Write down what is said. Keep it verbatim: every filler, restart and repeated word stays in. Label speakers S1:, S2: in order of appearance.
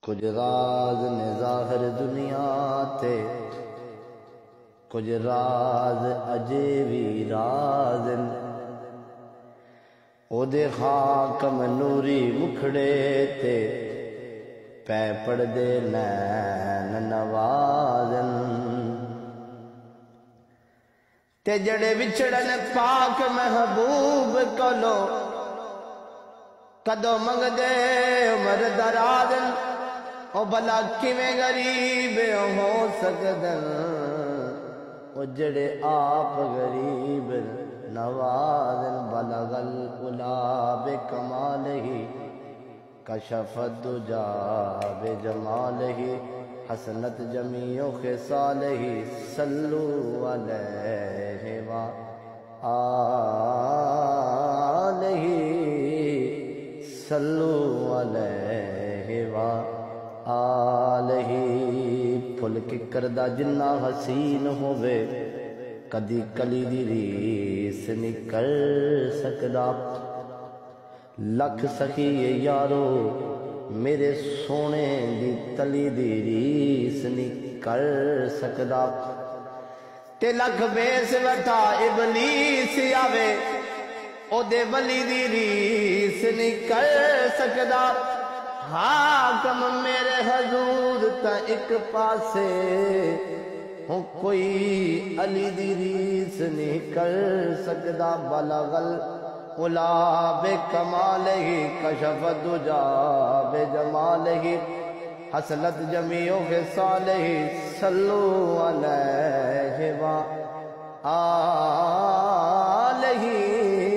S1: کچھ راز نے ظاہر دنیا تے، کچھ راز اجے وی راز، او دے خاک منوری مکھڑے تے پے پڑ دے نین نوازن، تے جڑے وچھڑن پاک محبوب کولو کدو منگ دے عمر درازن، او بھلا کیویں غریب ہو سکدن او جڑے آپ غریب نوازن، بلغ العلا بکمالہ کشف الدجا بجمالہ حسنت جمیع خصالہ صلو علیہ وآلہ صلو علیہ وآلہ۔ پھل ککردہ جنہ حسین ہوئے کدی کلی دی ریس نہیں کر سکدا، لکھ سخی یارو میرے سونے دی تلی دی ریس نہیں کر سکدا، تے لکھ بیس وٹھا ابلیس آوے او دے ولی دی ریس نہیں کر سکدا، حاکم میرے حضور تا ایک پاسے ہوں کوئی علی دی ریس نہیں کر سکدا، بلغ العلا بکمالہ کشف الدجا بجمالہ حسنت جمیع خصالہ صلو علیہ وآلہ